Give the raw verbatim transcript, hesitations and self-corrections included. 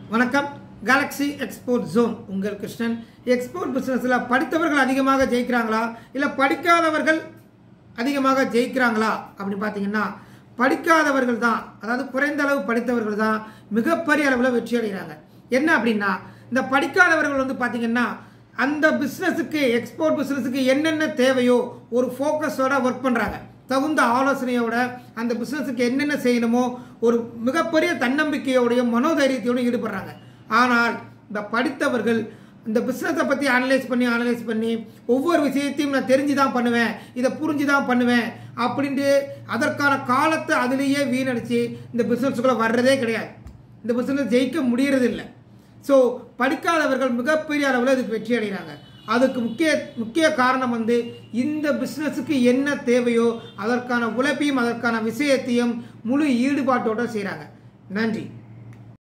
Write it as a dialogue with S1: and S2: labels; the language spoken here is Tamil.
S1: வணக்கம். கேலக்ஸி எக்ஸ்போர்ட் ஜோன் உங்கள் கிருஷ்ணன். எக்ஸ்போர்ட் பிஸ்னஸில் படித்தவர்கள் அதிகமாக ஜெயிக்கிறாங்களா இல்லை படிக்காதவர்கள் அதிகமாக ஜெயிக்கிறாங்களா அப்படின்னு பார்த்தீங்கன்னா படிக்காதவர்கள் தான், அதாவது குறைந்த அளவு படித்தவர்கள் தான் மிகப்பெரிய அளவில் வெற்றி அடைகிறாங்க. என்ன அப்படின்னா, இந்த படிக்காதவர்கள் வந்து பார்த்தீங்கன்னா அந்த பிஸ்னஸுக்கு, எக்ஸ்போர்ட் பிஸ்னஸுக்கு என்னென்ன தேவையோ ஒரு ஃபோக்கஸோட ஒர்க் பண்ணுறாங்க. தகுந்த ஆலோசனையோட அந்த பிஸ்னஸுக்கு என்னென்ன செய்யணுமோ ஒரு மிகப்பெரிய தன்னம்பிக்கையோடைய மனோதைரியத்தோடு ஈடுபடுறாங்க. ஆனால் இந்த படித்தவர்கள் இந்த பிஸ்னஸை பற்றி அனலைஸ் பண்ணி அனலைஸ் பண்ணி ஒவ்வொரு விஷயத்தையும் நான் தெரிஞ்சு தான் பண்ணுவேன், இதை புரிஞ்சு தான் பண்ணுவேன் அப்படின்ட்டு அதற்கான காலத்தை அதிலேயே வீணடித்து இந்த பிஸ்னஸுக்குள்ளே வர்றதே கிடையாது. இந்த பிஸ்னஸ் ஜெயிக்க முடியறது இல்லை. ஸோ படிக்காதவர்கள் மிகப்பெரிய அளவில் இதுக்கு வெற்றி அடைகிறாங்க. அதுக்கு முக்கிய முக்கிய காரணம் வந்து இந்த பிஸ்னஸுக்கு என்ன தேவையோ அதற்கான உழைப்பையும் அதற்கான விஷயத்தையும் முழு ஈடுபாட்டோடு செய்கிறாங்க. நன்றி.